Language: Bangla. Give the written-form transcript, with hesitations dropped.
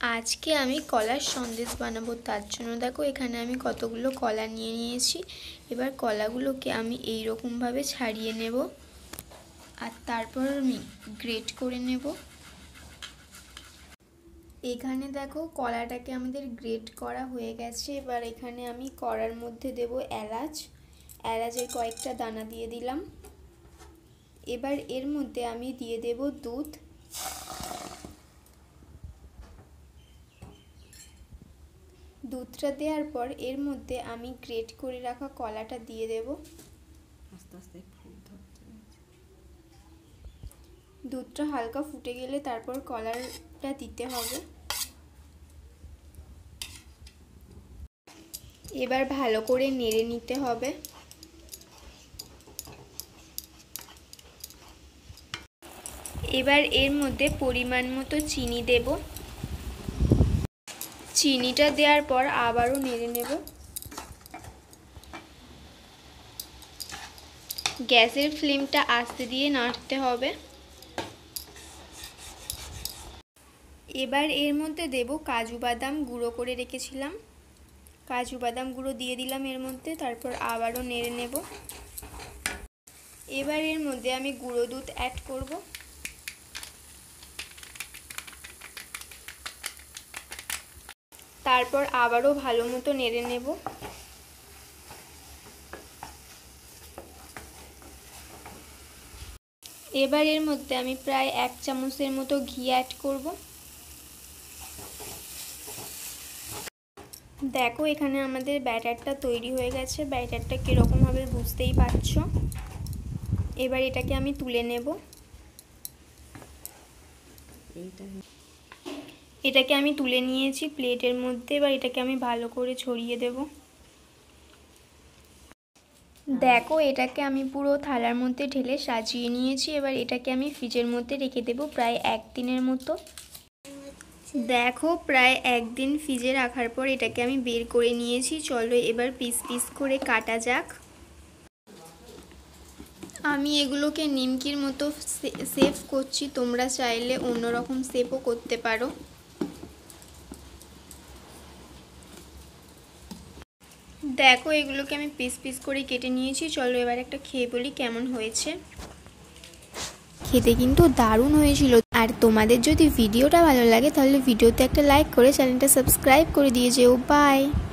আজকে আমি কলার সন্দেশ বানাবো। তার জন্য দেখো এখানে আমি কতগুলো কলা নিয়ে নিয়েছি। এবার কলাগুলোকে আমি এই রকম ভাবে ছাড়িয়ে নেব আর তারপর আমি গ্রেট করে নেব। এখানে দেখো কলাটাকে আমাদের গ্রেট করা হয়ে গেছে। এবার এখানে আমি কড়ার মধ্যে দেব এলাচের কয়েকটা দানা দিয়ে দিলাম। এবার এর মধ্যে আমি দিয়ে দেব দুধ। দুধটা দেওয়ার পর এর মধ্যে আমি গ্রেট করে রাখা কলাটা দিয়ে দেব। আস্তে আস্তে দুধটা হালকা ফুটে গেলে তারপর কলাটা দিতে হবে। এবার ভালো করে নেড়ে নিতে হবে। এবার এর মধ্যে পরিমাণ মতো চিনি দেব। চিনিটা দেওয়ার পর আবারও নেড়ে নেব। গ্যাসের ফ্লেমটা আস্তে দিয়ে নাড়তে হবে। এবার এর মধ্যে দেব কাজু বাদাম গুঁড়ো করে রেখেছিলাম। কাজু বাদাম গুঁড়ো দিয়ে দিলাম এর মধ্যে, তারপর আবারও নেড়ে নেব। এবার এর মধ্যে আমি গুঁড়ো দুধ অ্যাড করব। তারপর আবারও ভালো মতো নেড়ে নেব। এবার এর মধ্যে আমি প্রায় 1 চামচের মতো ঘি অ্যাড করব। দেখো এখানে আমাদের ব্যাটারটা তৈরি হয়ে গেছে। ব্যাটারটা কীরকম হবে বুঝতেই পারছো। এবার এটাকে আমি তুলে নেব। এটাকে আমি তুলে নিয়েছি প্লেটের মধ্যে। এবার এটাকে আমি ভালো করে ছড়িয়ে দেব। দেখো এটাকে আমি পুরো থালার মধ্যে ঢেলে সাজিয়ে নিয়েছি। এবার এটাকে আমি ফ্রিজের মধ্যে রেখে দেব প্রায় 1 দিনের মতো। দেখো প্রায় 1 দিন ফ্রিজে রাখার পর এটাকে আমি বের করে নিয়েছি। চলো এবার পিস পিস করে কাটা যাক। আমি এগুলোকে নিমকির মতো শেপ করছি, তোমরা চাইলে অন্যরকম শেপও করতে পারো। দেখো এগুলোকে আমি পিস পিস করে কেটে নিয়েছি। চলো এবার একটা খেয়ে বলি কেমন হয়েছে। খেতে কিন্তু দারুণ হয়েছিল। আর তোমাদের যদি ভিডিওটা ভালো লাগে তাহলে ভিডিওতে একটা লাইক করে চ্যানেলটা সাবস্ক্রাইব করে দিয়ে যেও। বাই।